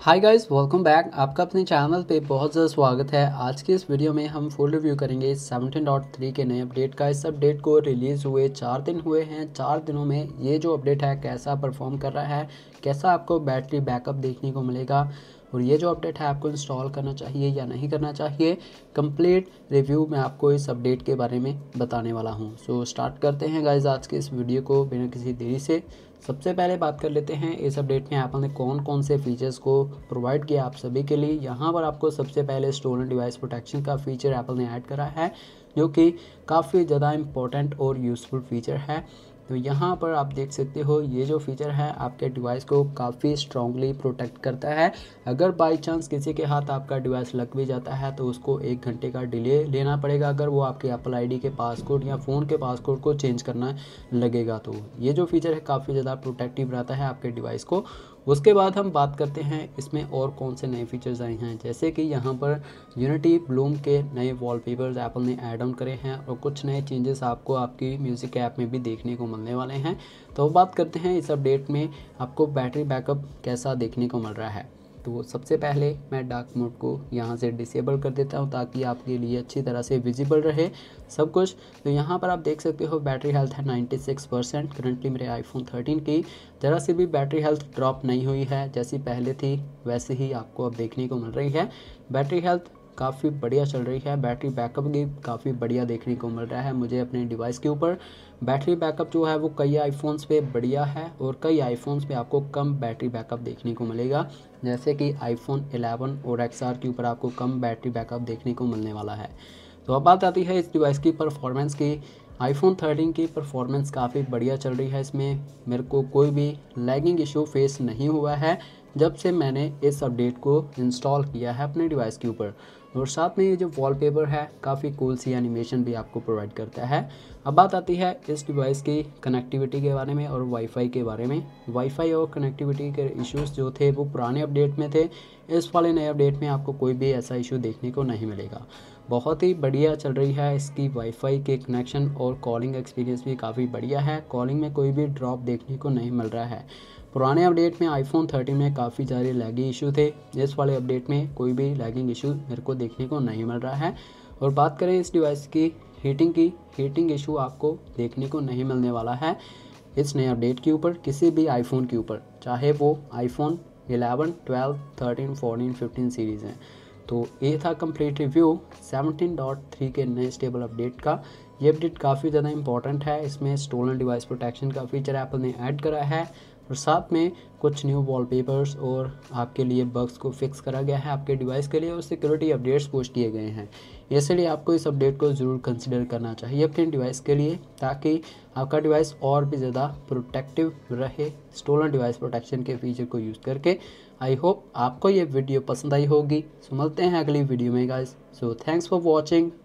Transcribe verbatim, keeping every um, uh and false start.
Hi guys, welcome back. आपका अपने channel पे बहुत ज़्यादा स्वागत है। आज की इस वीडियो में हम फुल रिव्यू करेंगे सेवनटीन पॉइंट थ्री के नए अपडेट का। इस अपडेट को रिलीज़ हुए चार दिन हुए हैं। चार दिनों में ये जो अपडेट है कैसा परफॉर्म कर रहा है, कैसा आपको बैटरी बैकअप देखने को मिलेगा और ये जो अपडेट है आपको इंस्टॉल करना चाहिए या नहीं करना चाहिए, कंप्लीट रिव्यू मैं आपको इस अपडेट के बारे में बताने वाला हूँ। सो स्टार्ट करते हैं गाइस आज के इस वीडियो को बिना किसी देरी से। सबसे पहले बात कर लेते हैं इस अपडेट में एप्पल ने कौन कौन से फीचर्स को प्रोवाइड किया आप सभी के लिए। यहाँ पर आपको सबसे पहले स्टोलन डिवाइस प्रोटेक्शन का फीचर एप्पल ने ऐड करा है, जो कि काफ़ी ज़्यादा इम्पोर्टेंट और यूज़फुल फीचर है। तो यहाँ पर आप देख सकते हो ये जो फीचर है आपके डिवाइस को काफ़ी स्ट्रांगली प्रोटेक्ट करता है। अगर बाई चांस किसी के हाथ आपका डिवाइस लग भी जाता है तो उसको एक घंटे का डिले लेना पड़ेगा अगर वो आपके एप्पल आईडी के पासकोड या फ़ोन के पासकोड को चेंज करना लगेगा। तो ये जो फीचर है काफ़ी ज़्यादा प्रोटेक्टिव रहता है आपके डिवाइस को। उसके बाद हम बात करते हैं इसमें और कौन से नए फीचर्स आए हैं, जैसे कि यहाँ पर यूनिटी ब्लूम के नए वॉलपेपर्स एप्पल ने ऐड ऑन करे हैं और कुछ नए चेंजेस आपको आपकी म्यूज़िक ऐप में भी देखने को मिलने वाले हैं। तो बात करते हैं इस अपडेट में आपको बैटरी बैकअप कैसा देखने को मिल रहा है। तो सबसे पहले मैं डार्क मोड को यहाँ से डिसेबल कर देता हूँ ताकि आपके लिए अच्छी तरह से विजिबल रहे सब कुछ। तो यहाँ पर आप देख सकते हो बैटरी हेल्थ है नाइन्टी सिक्स परसेंट। करंटली मेरे आईफोन थर्टीन की ज़रा सी भी बैटरी हेल्थ ड्रॉप नहीं हुई है, जैसी पहले थी वैसे ही आपको अब देखने को मिल रही है। बैटरी हेल्थ काफ़ी बढ़िया चल रही है। बैटरी बैकअप भी काफ़ी बढ़िया देखने को मिल रहा है मुझे अपने डिवाइस के ऊपर। बैटरी बैकअप जो है वो कई आईफोन्स पे बढ़िया है और कई आईफोन्स पे आपको कम बैटरी बैकअप देखने को मिलेगा, जैसे कि आईफोन इलेवन और एक्स आर के ऊपर आपको कम बैटरी बैकअप देखने को मिलने वाला है। तो अब बात आती है इस डिवाइस की परफॉर्मेंस की। आईफोन थर्टीन की परफॉर्मेंस काफ़ी बढ़िया चल रही है। इसमें मेरे को कोई भी लैगिंग इशू फेस नहीं हुआ है जब से मैंने इस अपडेट को इंस्टॉल किया है अपने डिवाइस के ऊपर। और साथ में ये जो वॉलपेपर है काफ़ी कूल सी एनिमेशन भी आपको प्रोवाइड करता है। अब बात आती है इस डिवाइस की कनेक्टिविटी के बारे में और वाईफाई के बारे में। वाईफाई और कनेक्टिविटी के इश्यूज जो थे वो पुराने अपडेट में थे, इस वाले नए अपडेट में आपको कोई भी ऐसा इशू देखने को नहीं मिलेगा। बहुत ही बढ़िया चल रही है इसकी वाईफाई के कनेक्शन और कॉलिंग एक्सपीरियंस भी काफ़ी बढ़िया है। कॉलिंग में कोई भी ड्रॉप देखने को नहीं मिल रहा है। पुराने अपडेट में आईफोन थर्टीन में काफ़ी सारे लैगिंग इशू थे, इस वाले अपडेट में कोई भी लैगिंग इशू मेरे को देखने को नहीं मिल रहा है। और बात करें इस डिवाइस की हीटिंग की, हीटिंग इशू आपको देखने को नहीं मिलने वाला है इस नए अपडेट के ऊपर किसी भी आईफोन के ऊपर, चाहे वो iPhone eleven, twelve, thirteen, fourteen, fifteen series हैं। तो ये था complete review seventeen point three के नए स्टेबल अपडेट का। ये अपडेट काफ़ी ज़्यादा इंपॉर्टेंट है। इसमें स्टोलन डिवाइस प्रोटेक्शन का फीचर एप्पल ने ऐड करा है और साथ में कुछ न्यू वॉलपेपर्स और आपके लिए बग्स को फिक्स करा गया है आपके डिवाइस के लिए और सिक्योरिटी अपडेट्स पुश किए गए हैं। इसलिए आपको इस अपडेट को ज़रूर कंसिडर करना चाहिए अपने डिवाइस के लिए, ताकि आपका डिवाइस और भी ज़्यादा प्रोटेक्टिव रहे स्टोलन डिवाइस प्रोटेक्शन के फीचर को यूज़ करके। आई होप आपको ये वीडियो पसंद आई होगी। सो मिलते हैं अगली वीडियो में guys. So thanks for watching.